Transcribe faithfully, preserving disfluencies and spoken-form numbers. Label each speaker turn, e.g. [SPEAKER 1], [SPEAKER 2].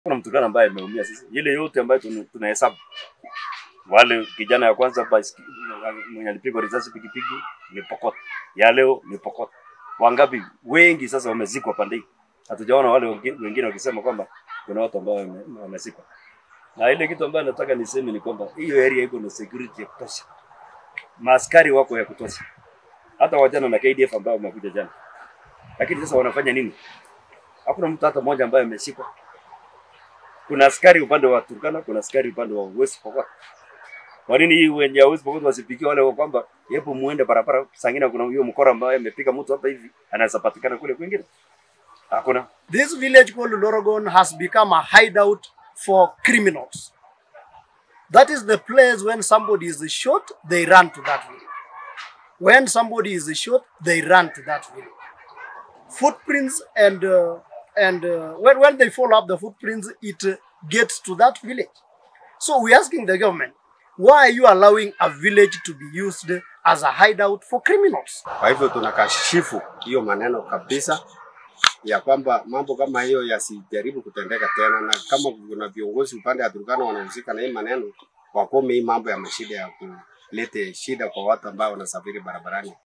[SPEAKER 1] Kuna mtu gani ambaye ameumia sasa? Ile yote ambayo tunahesabu. Wale kijana ya kwanza basi mwenye alipigwa risasi pikipiki ni Pokot. Ya leo ni Pokot. Wangapi wengi sasa wamezikwa pande hii. Hatujaona wale wengine wakisema kwamba kuna watu ambao wamezikwa. Na ile kitu ambayo nataka niseme ni kwamba hiyo area iko na security ya kutosha. Maaskari wako ya kutosha. Hata wajana na K D F ambao wamekuja jana. Lakini sasa wanafanya nini? Hakuna mtu hata mmoja ambaye ameshikwa. Kuna askari upande wa Turkana, kuna askari upande wa West Pokot. Kwa nini hii wenye West Pokot wasipikie wale wa kwamba hebu muende barabara sangina kuna huyo mkora ambaye amepiga mtu hapa hivi anaweza patikana kule kwingine? Hakuna.
[SPEAKER 2] This village called Lorogon has become a hideout for criminals. That is the place when somebody is shot, they run to that village. When somebody is shot, they run to that village. Footprints and uh, and uh, when, when they follow up the footprints, it uh, gets to that village. So we're asking the government, why are you allowing a village to be used as a hideout for criminals?
[SPEAKER 3] Kwa hivyo tunakashifu hiyo maneno kabisa ya kwamba mambo kama hiyo yasijaribu kutendeka tena, na kama kuna viongozi upande wa Turkana wanahusika na hii maneno, wakome hii mambo ya mashida ya kulete shida kwa watu ambao wanasafiri barabarani.